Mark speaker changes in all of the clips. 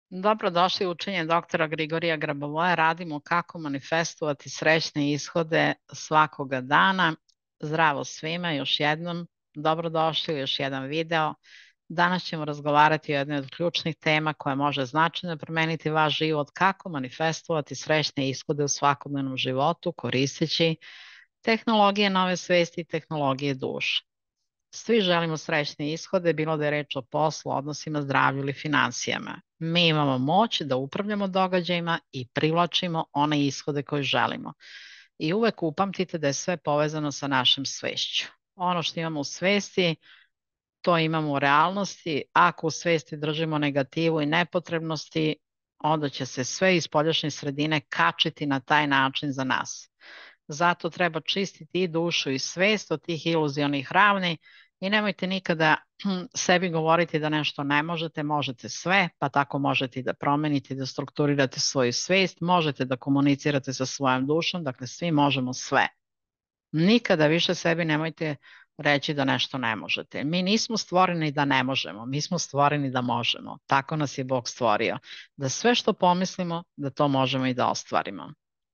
Speaker 1: Dobrodošli u učenje doktora Grigorija Grabovoja. Radimo kako manifestovati srećne ishode svakoga dana. Zdravo svima, još jednom. Dobrodošli u još jedan video. Danas ćemo razgovarati o jednoj od ključnih tema koja može značajno promeniti vaš život, kako manifestovati srećne ishode u svakodnevnom životu koristeći tehnologije nove svesti i tehnologije duše. Svi želimo srećne ishode, bilo da je reč o poslu, odnosima, zdravlju ili financijama. Mi imamo moć da upravljamo događajima i privlačimo one ishode koje želimo. I uvek upamtite da je sve povezano sa našim svešću. Ono što imamo u svesti, to imamo u realnosti. Ako u svesti držimo negativu i nepotrebnosti, onda će se sve iz spoljašnje sredine kačiti na taj način za nas. Zato treba čistiti i dušu i svest od tih iluzionih ravni i nemojte nikada sebi govoriti da nešto ne možete, možete sve, pa tako možete i da promenite i da strukturirate svoju svest, možete da komunicirate sa svojom dušom, dakle svi možemo sve. Nikada više sebi nemojte reći da nešto ne možete. Mi nismo stvoreni da ne možemo, mi smo stvoreni da možemo. Tako nas je Bog stvorio. Da sve što pomislimo, da to možemo i da ostvarimo.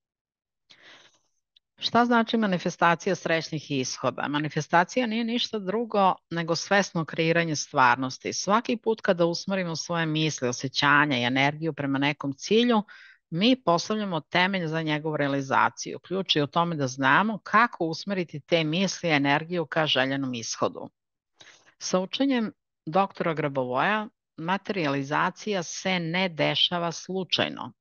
Speaker 1: Šta znači manifestacija srećnih ishoda? Manifestacija nije ništa drugo nego svesno kreiranje stvarnosti. Svaki put kada usmerimo svoje misli, osjećanja i energiju prema nekom cilju, mi postavljamo temelj za njegovu realizaciju. Ključ je u tome da znamo kako usmeriti te misli i energiju ka željenom ishodu. Sa učenjem doktora Grabovoja, materializacija se ne dešava slučajno.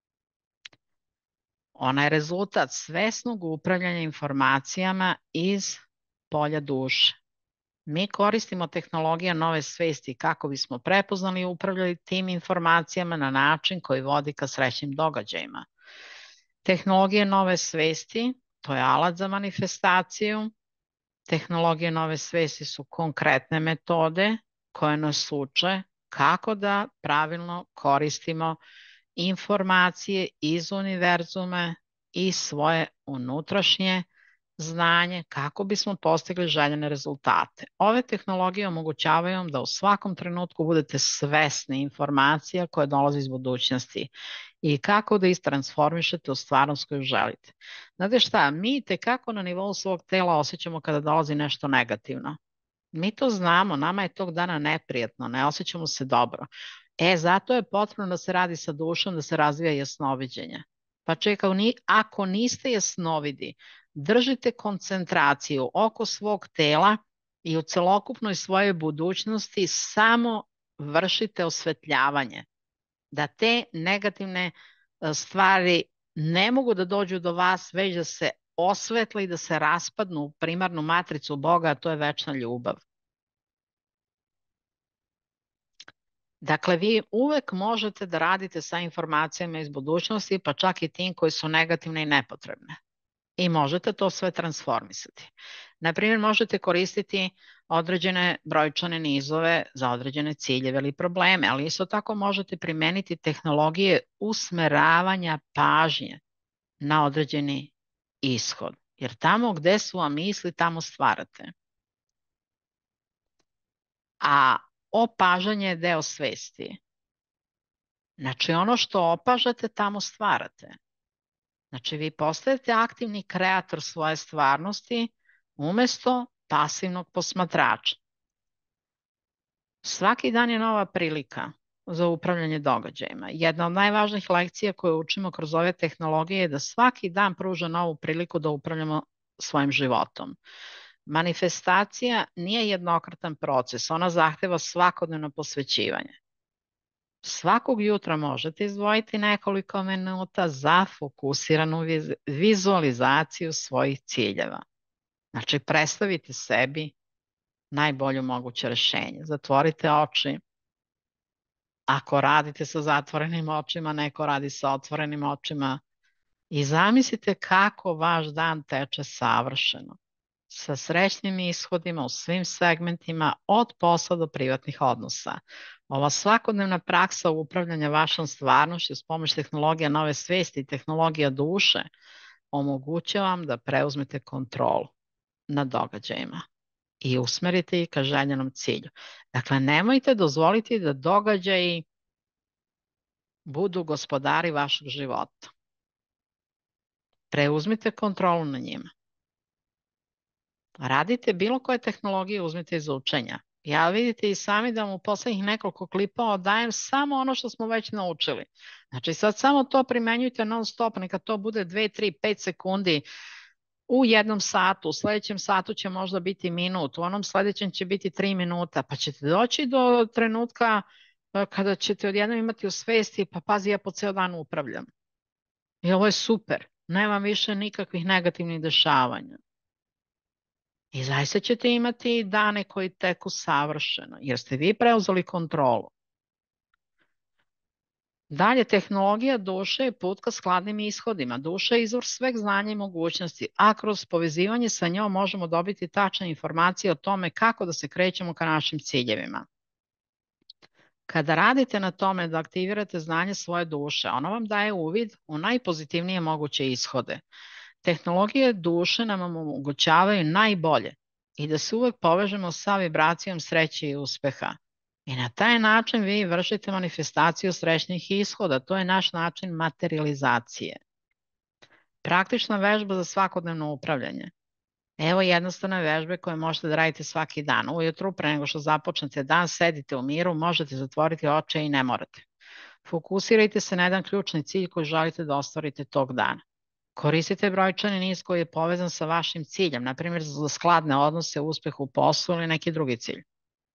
Speaker 1: Ona je rezultat svesnog upravljanja informacijama iz polja duše. Mi koristimo tehnologije nove svesti kako bismo prepoznali i upravljali tim informacijama na način koji vodi ka srećnim događajima. Tehnologije nove svesti, to je alat za manifestaciju. Tehnologije nove svesti su konkretne metode koje nas uče kako da pravilno koristimo informacije iz univerzume i svoje unutrašnje znanje kako bismo postigli željene rezultate. Ove tehnologije omogućavaju vam da u svakom trenutku budete svesni informacija koje dolaze iz budućnosti i kako da ih transformišete u stvarnost koju želite. Znate šta, mi tekako na nivou svog tela osjećamo kada dolazi nešto negativno. Mi to znamo, nama je tog dana neprijatno, ne osjećamo se dobro. Zato je potrebno da se radi sa dušom, da se razvija jasnoviđenje. Pa čekaj, ako niste jasnovidi, držite koncentraciju oko svog tela i u celokupnoj svojoj budućnosti samo vršite osvetljavanje. Da te negativne stvari ne mogu da dođu do vas, već da se osvetle i da se raspadnu u primarnu matricu Boga, a to je večna ljubav. Dakle, vi uvek možete da radite sa informacijama iz budućnosti, pa čak i tim koji su negativne i nepotrebne. I možete to sve transformisati. Naprimjer, možete koristiti određene brojčane nizove za određene ciljeve ili probleme, ali isto tako možete primeniti tehnologije usmeravanja pažnje na određeni ishod. Jer tamo gde su vam misli, tamo stvarate. A opažanje je deo svesti. Znači, ono što opažate, tamo stvarate. Znači, vi postajete aktivni kreator svoje stvarnosti umesto pasivnog posmatrača. Svaki dan je nova prilika za upravljanje događajima. Jedna od najvažnijih lekcija koje učimo kroz ove tehnologije je da svaki dan pruža novu priliku da upravljamo svojim životom. Manifestacija nije jednokratan proces, ona zahteva svakodnevno posvećivanje. Svakog jutra možete izdvojiti nekoliko minuta za fokusiranu vizualizaciju svojih ciljeva. Znači, predstavite sebi najbolje moguće rešenje. Zatvorite oči. Ako radite sa zatvorenim očima, neko radi sa otvorenim očima i zamislite kako vaš dan teče savršeno. Sa srećnim ishodima u svim segmentima od posla do privatnih odnosa. Ova svakodnevna praksa upravljanja vašom stvarnošću s pomoć tehnologija nove svesti i tehnologija duše omogućava vam da preuzmete kontrolu nad događajima i usmerite ih ka željenom cilju. Dakle, nemojte dozvoliti da događaji budu gospodari vašeg života. Preuzmite kontrolu na njima. Radite bilo koje tehnologije, uzmite iz učenja. Ja vidite i sami da vam u poslednjih nekoliko klipova dajem samo ono što smo već naučili. Znači sad samo to primenjujte non stop, neka to bude 2, 3, 5 sekundi u jednom satu, u sledećem satu će možda biti minut, u onom sledećem će biti 3 minuta, pa ćete doći do trenutka kada ćete odjednom imati u svesti, pa pazi, ja po ceo dan upravljam. I ovo je super, nema više nikakvih negativnih dešavanja. I zaista ćete imati dane koji teku savršeno, jer ste vi preuzeli kontrolu. Dalje, tehnologija duše je put ka skladnim ishodima. Duša je izvor sveg znanja i mogućnosti, a kroz povezivanje sa njom možemo dobiti tačne informacije o tome kako da se krećemo ka našim ciljevima. Kada radite na tome da aktivirate znanje svoje duše, ono vam daje uvid u najpozitivnije moguće ishode. Tehnologije duše nam omogućavaju najbolje i da se uvek povežemo sa vibracijom sreće i uspeha. I na taj način vi vršite manifestaciju srećnih ishoda. To je naš način materializacije. Praktična vežba za svakodnevno upravljanje. Evo jednostavne vežbe koje možete da radite svaki dan. Ujutru, pre nego što započnete dan, sedite u miru, možete zatvoriti oči i ne morate. Fokusirajte se na jedan ključni cilj koji želite da ostvarite tog dana. Koristite brojčani niz koji je povezan sa vašim ciljem, na primjer za skladne odnose, uspeh u poslu ili neki drugi cilj.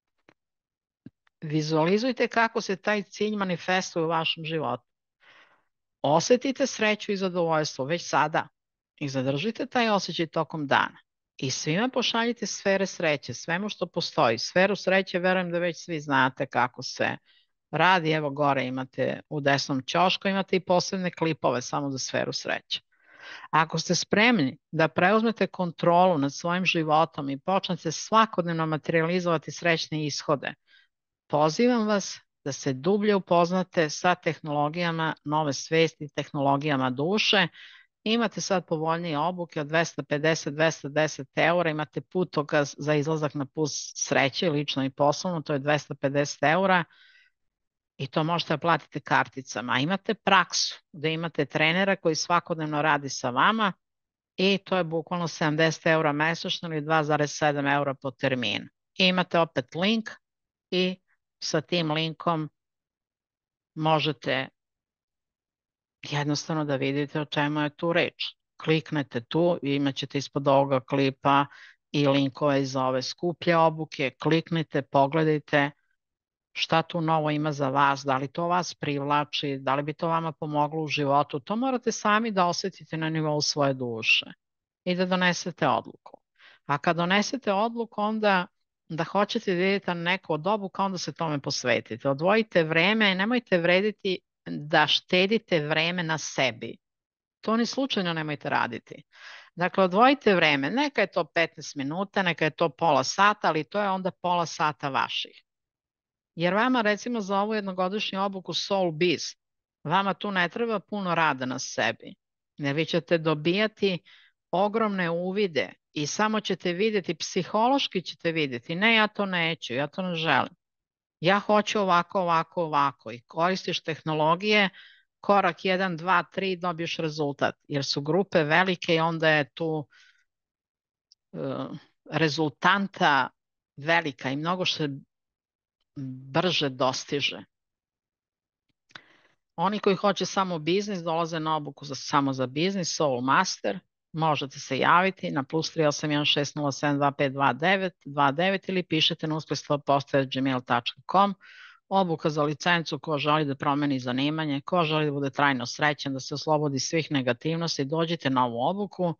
Speaker 1: Vizualizujte kako se taj cilj manifestuje u vašem životu. Osetite sreću i zadovoljstvo već sada i zadržite taj osjećaj tokom dana. I svima pošaljite sfere sreće, svemu što postoji. Sferu sreće, verujem da već svi znate kako se radi. Evo gore imate u desnom ćošku, imate i posebne klipove samo za sferu sreće. Ako ste spremni da preuzmete kontrolu nad svojim životom i počnete svakodnevno materializovati srećne ishode, pozivam vas da se dublje upoznate sa tehnologijama nove svesti i tehnologijama duše. Imate sad povoljnije obuke od 250-210 eura, imate putokaz za izlazak na put sreće, lično i poslovno, to je 250 eura i to možete da platite karticama. A imate praksu da imate trenera koji svakodnevno radi sa vama i to je bukvalno 70 eura mesečno ili 2,7 eura po terminu. I imate opet link i sa tim linkom možete jednostavno da vidite o čemu je tu reč. Kliknete tu i imat ćete ispod ovoga klipa i linkove za ove skuplje obuke. Kliknite, pogledajte šta tu novo ima za vas, da li to vas privlači, da li bi to vama pomoglo u životu. To morate sami da osetite na nivou svoje duše i da donesete odluku. A kad donesete odluku, onda da hoćete da idete na neku od obuka, onda se tome posvetite. Odvojite vreme, nemojte vrediti da štedite vreme na sebi. To ni slučajno nemojte raditi. Dakle, odvojite vreme, neka je to 15 minuta, neka je to pola sata, ali to je onda pola sata vaših. Jer vama recimo za ovu jednogodišnju obuku Soul Biz, vama tu ne treba puno rada na sebi. Jer vi ćete dobijati ogromne uvide i samo ćete vidjeti, psihološki ćete vidjeti, ne ja to neću, ja to ne želim. Ja hoću ovako, ovako, ovako i koristiš tehnologije, korak 1, 2, 3 dobiješ rezultat. Jer su grupe velike i onda je tu rezultanta velika i mnogo se brže dostiže. Oni koji hoće samo biznis dolaze na obuku samo za biznis, Soul Master. Možete se javiti na +38160725229 ili pišete na uspeh-gmail.com. Obuka za licencu ko želi da promeni zanimanje, ko želi da bude trajno srećan, da se oslobodi svih negativnosti, dođite na ovu obuku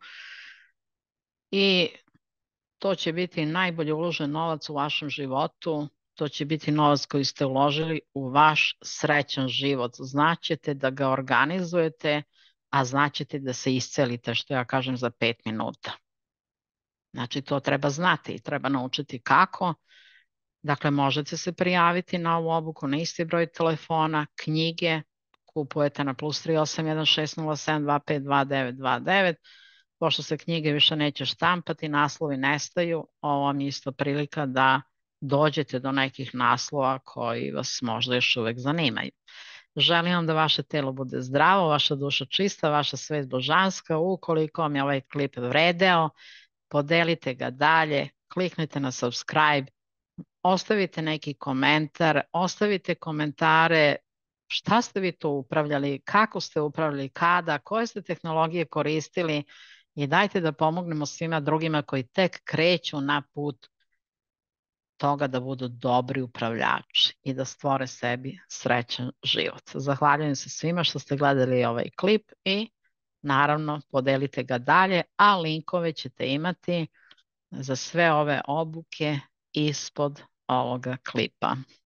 Speaker 1: i to će biti najbolje uložen novac u vašem životu. To će biti novac koji ste uložili u vaš srećan život. Znaćete da ga organizujete, a znaćete da se iscelite, što ja kažem, za 5 minuta. Znači, to treba znati i treba naučiti kako. Dakle, možete se prijaviti na ovu obuku na isti broj telefona, knjige kupujete na +3816072522929. Pošto se knjige više neće štampati, naslovi nestaju, ovo vam je isto prilika da dođete do nekih naslova koji vas možda još uvek zanimaju. Želim vam da vaše telo bude zdravo, vaša duša čista, vaša svest božanska. Ukoliko vam je ovaj klip vredeo, podelite ga dalje, kliknite na subscribe, ostavite neki komentar, ostavite komentare šta ste vi to upravljali, kako ste upravljali, kada, koje ste tehnologije koristili i dajte da pomognemo svima drugima koji tek kreću na put toga da budu dobri upravljači i da stvore sebi srećan život. Zahvaljujem se svima što ste gledali ovaj klip i naravno podelite ga dalje, a linkove ćete imati za sve ove obuke ispod ovoga klipa.